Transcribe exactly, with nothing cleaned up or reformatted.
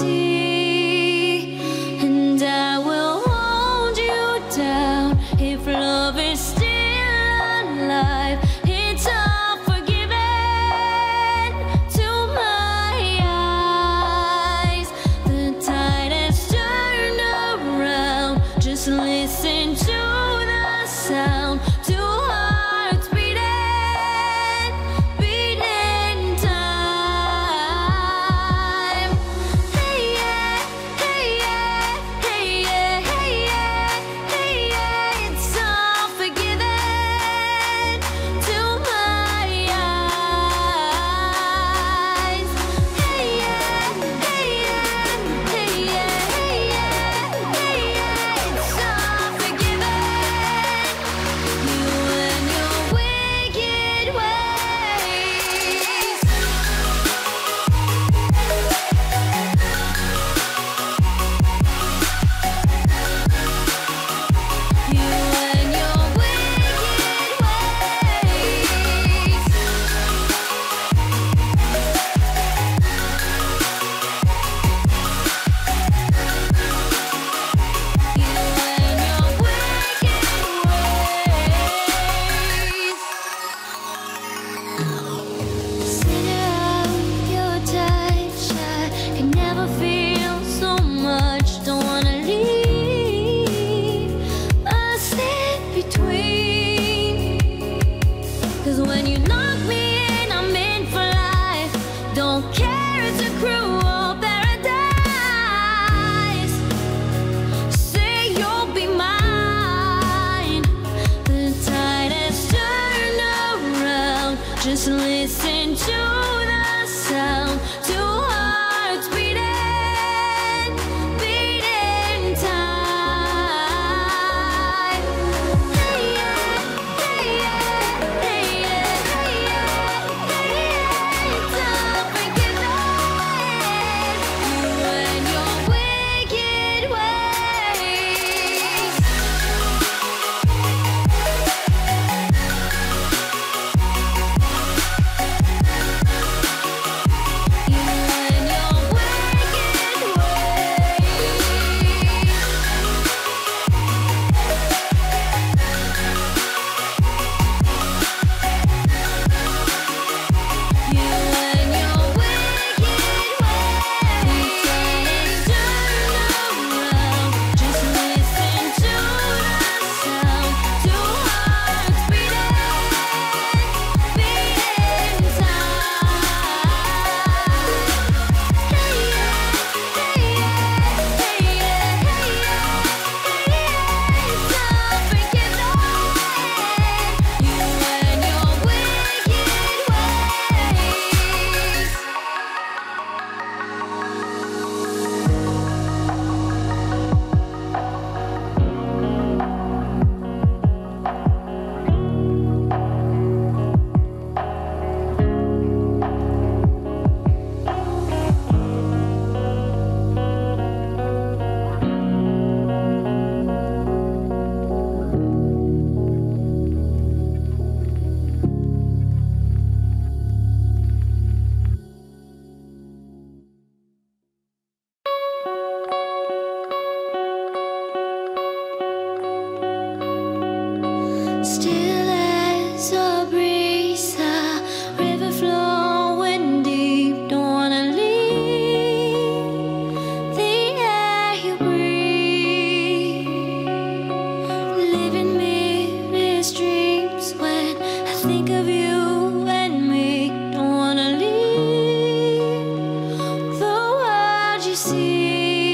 see, and I will hold you down if love is still alive. It's all forgiven to my eyes. The tide has turned around. Just listen to the sound. Two hearts beating, beating time. Hey yeah, hey yeah, hey yeah, hey yeah, hey yeah. It's all forgiven to my eyes. Hey yeah, hey yeah, hey yeah, hey yeah, hey yeah. It's all forgiven. You and your wicked ways. You and your wicked ways. You and your wicked ways. Center of your touch, I can never feel so much. Don't wanna leave a step between. 'Cause when you lock me in, I'm in for life. Don't care, it's a cruel paradise. Say you'll be mine. The tide has turned around. Just listen to the sound. Two hearts beating, beating time. Hey yeah, hey yeah, hey yeah, hey yeah, hey yeah. It's all forgiven. You and your wicked ways. You and your wicked ways. You and your wicked ways. Turn around. Just listen to the sound. Two hearts beating, beating time. Hey yeah, hey yeah, hey yeah, hey yeah, hey yeah. It's all forgiven. You and your wicked ways. Still as a breeze, a river flowing deep. Don't wanna leave the air you breathe. Living mirrors dreams when I think of you and me. Don't wanna leave the world you see.